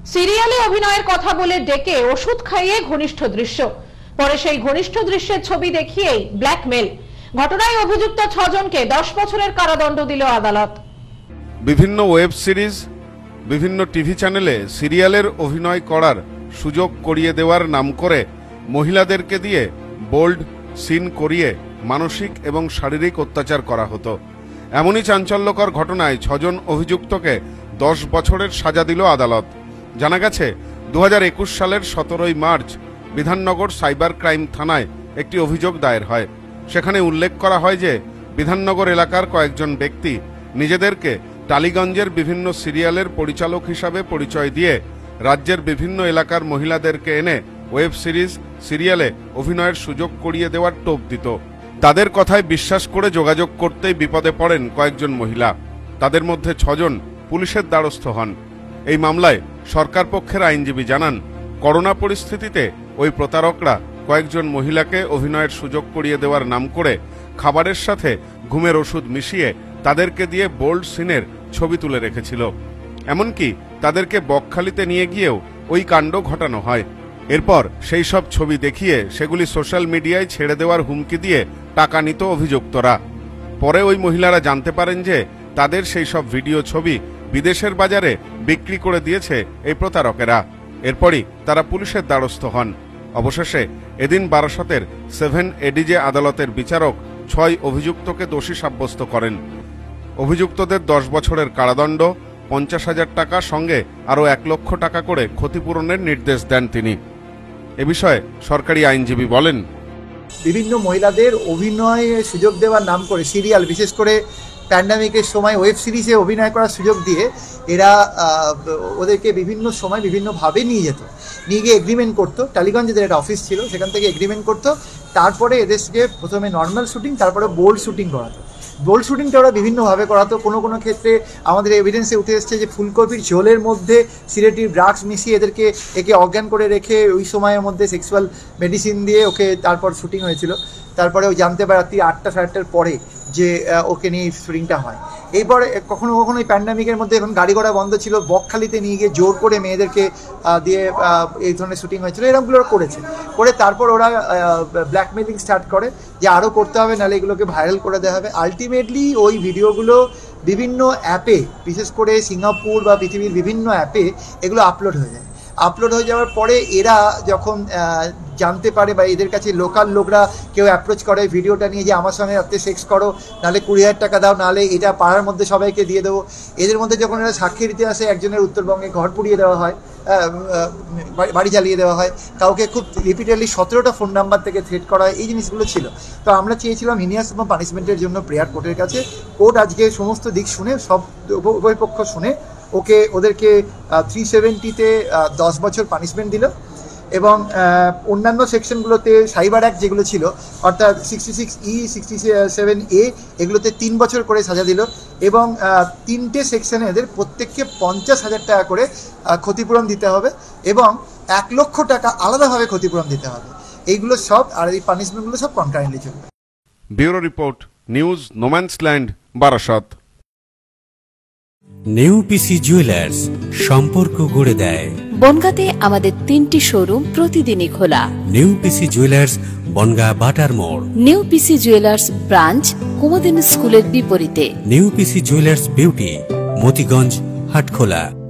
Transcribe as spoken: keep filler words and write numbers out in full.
সিরিয়ালে অভিনয়ের কথা বলে ডেকে ওষুধ খাইয়ে ঘনিষ্ঠ দৃশ্য, পরে সেই ঘনিষ্ঠ দৃশ্যের ছবি দেখিয়েই ব্ল্যাকমেল। ঘটনায় অভিযুক্ত ছজনকে দশ বছরের কারাদণ্ড দিল আদালত। বিভিন্ন ওয়েব সিরিজ, বিভিন্ন টিভি চ্যানেলে সিরিয়ালের অভিনয় করার সুযোগ করিয়ে দেওয়ার নাম করে মহিলাদেরকে দিয়ে বোল্ড সিন করিয়ে মানসিক এবং শারীরিক অত্যাচার করা হতো। এমনই চাঞ্চল্যকর ঘটনায় ছজন অভিযুক্তকে দশ বছরের সাজা দিল আদালত। জানা গেছে, দু হাজার একুশ সালের সতেরোই মার্চ বিধাননগর সাইবার ক্রাইম থানায় একটি অভিযোগ দায়ের হয়। সেখানে উল্লেখ করা হয় যে বিধাননগর এলাকার কয়েকজন ব্যক্তি নিজেদেরকে টালিগঞ্জের বিভিন্ন সিরিয়ালের পরিচালক হিসাবে পরিচয় দিয়ে রাজ্যের বিভিন্ন এলাকার মহিলাদেরকে এনে ওয়েব সিরিজ, সিরিয়ালে অভিনয়ের সুযোগ করিয়ে দেওয়ার টোপ দিত। তাদের কথায় বিশ্বাস করে যোগাযোগ করতেই বিপদে পড়েন কয়েকজন মহিলা। তাদের মধ্যে ছজন পুলিশের দ্বারস্থ হন। এই মামলায় সরকার পক্ষের আইনজীবী জানান, করোনা পরিস্থিতিতে ওই প্রতারকরা কয়েকজন মহিলাকে অভিনয়ের সুযোগ করিয়ে দেওয়ার নাম করে খাবারের সাথে ঘুমের ওষুধ মিশিয়ে তাদেরকে দিয়ে বোল্ড সিনের ছবি তুলে রেখেছিল। এমনকি তাদেরকে বকখালিতে নিয়ে গিয়েও ওই কাণ্ড ঘটানো হয়। এরপর সেই সব ছবি দেখিয়ে সেগুলি সোশ্যাল মিডিয়ায় ছেড়ে দেওয়ার হুমকি দিয়ে টাকা নিত অভিযুক্তরা। পরে ওই মহিলারা জানতে পারেন যে তাদের সেই সব ভিডিও ছবি বিদেশের বাজারে বিক্রি করে দিয়েছে এই প্রতারকেরা। এরপরই তারা পুলিশের দ্বারস্থ হন। অবশেষে এদিন বারাসতের সেভেন এডিজে আদালতের বিচারক ছয় অভিযুক্তকে দোষী সাব্যস্ত করেন। অভিযুক্তদের দশ বছরের কারাদণ্ড, পঞ্চাশ হাজার টাকা সঙ্গে আরও এক লক্ষ টাকা করে ক্ষতিপূরণের নির্দেশ দেন তিনি। এ বিষয়ে সরকারি আইনজীবী বলেন, বিভিন্ন মহিলাদের অভিনয়ে সুযোগ দেওয়ার নাম করে সিরিয়াল, বিশেষ করে প্যান্ডামিকের সময় ওয়েব সিরিজে অভিনয় করার সুযোগ দিয়ে এরা ওদেরকে বিভিন্ন সময় বিভিন্নভাবে নিয়ে যেত, নিয়ে গিয়ে এগ্রিমেন্ট করতো। টালিগঞ্জে এদের একটা অফিস ছিল, সেখান থেকে এগ্রিমেন্ট করতো। তারপরে এদেরকে প্রথমে নর্মাল শুটিং, তারপরে বোল্ড শুটিং করাতো। বোল্ড শুটিংটা ওরা বিভিন্নভাবে করাতো। কোনো কোনো ক্ষেত্রে আমাদের এভিডেন্সে উঠে এসছে যে ফুলকপির ঝোলের মধ্যে সিলেটিভ ড্রাগস মিশিয়ে এদেরকে একে অজ্ঞান করে রেখে ওই সময়ের মধ্যে সেক্সুয়াল মেডিসিন দিয়ে ওকে তারপর শুটিং হয়েছিল। তারপরে ওই জানতে পারে রাত্রি আটটা সাড়ে আটটার পরে যে ওকে নিয়ে শুটিংটা হয়। এরপরে কখনো কখনো এই প্যান্ডামিকের মধ্যে এখন গাড়ি ঘোড়া বন্ধ ছিল, বকখালিতে নিয়ে গিয়ে জোর করে মেয়েদেরকে দিয়ে এই ধরনের শুটিং হয়েছিল। এরকমগুলো ওরা করেছে। করে তারপর ওরা ব্ল্যাকমেলিং স্টার্ট করে যে আরও করতে হবে, নাহলে এগুলোকে ভাইরাল করে দেওয়া হবে। আলটিমেটলি ওই ভিডিওগুলো বিভিন্ন অ্যাপে, বিশেষ করে সিঙ্গাপুর বা পৃথিবীর বিভিন্ন অ্যাপে এগুলো আপলোড হয়ে যায়। আপলোড হয়ে যাওয়ার পরে এরা যখন জানতে পারে বা এদের কাছে লোকাল লোকরা কেউ অ্যাপ্রোচ করে ভিডিওটা নিয়ে যে আমার সঙ্গে রাত্রে সেক্স করো, নাহলে কুড়ি হাজার টাকা দাও, নাহলে এটা পাড়ার মধ্যে সবাইকে দিয়ে দেবো। এদের মধ্যে যখন এরা সাক্ষী দিতে আসে, একজনের উত্তরবঙ্গে ঘর পুড়িয়ে দেওয়া হয়, বাড়ি জ্বালিয়ে দেওয়া হয়, কাউকে খুব রিপিটেডলি সতেরোটা ফোন নাম্বার থেকে থ্রেট করা হয়, এই জিনিসগুলো ছিল। তো আমরা চেয়েছিলাম হিনিয়াস পানিশমেন্টের জন্য প্রেয়ার কোর্টের কাছে। কোর্ট আজকে সমস্ত দিক শুনে, সব উভয় পক্ষ শুনে ওকে ওদেরকে থ্রি সেভেন্টিতে দশ বছর পানিশমেন্ট দিল এবং অন্যান্য সেকশনগুলোতে সাইবার অ্যাক্ট যেগুলো ছিল, অর্থাৎ sixty six E sixty seven A এগুলোতে তিন বছর করে সাজা দিল এবং তিনটে সেকশনে এদের প্রত্যেককে পঞ্চাশ হাজার টাকা করে ক্ষতিপূরণ দিতে হবে এবং এক লক্ষ টাকা আলাদাভাবে ক্ষতিপূরণ দিতে হবে। এইগুলো সব, আর এই পানিশমেন্টগুলো সব কনকারেন্টলি চলবে। Bureau report, news no man's land, Barasat. নেউপিসি জুয়েলার্স, সম্পর্ক গড়ে দেয়। বনগাঁতে আমাদের তিনটি শোরুম প্রতিদিনই খোলা। নেউপিসি জুয়েলার্স, বনগাঁ বাটার মোড়। নেউপিসি জুয়েলার্স ব্রাঞ্চ কুমুদিনী স্কুলের বিপরীতে। নেউপিসি জুয়েলার্স বিউটি, মতিগঞ্জ, হাটখোলা।